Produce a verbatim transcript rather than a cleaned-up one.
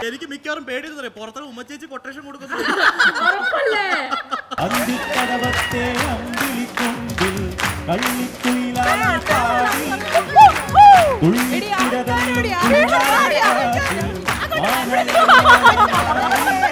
എനിക്ക് മിക്കവാറും പേടിയെന്ന് പറയാം. പുറത്തുള്ള ഉമ്മച്ചേച്ചി കൊട്ടേഷൻ കൊടുക്കുന്നു. ും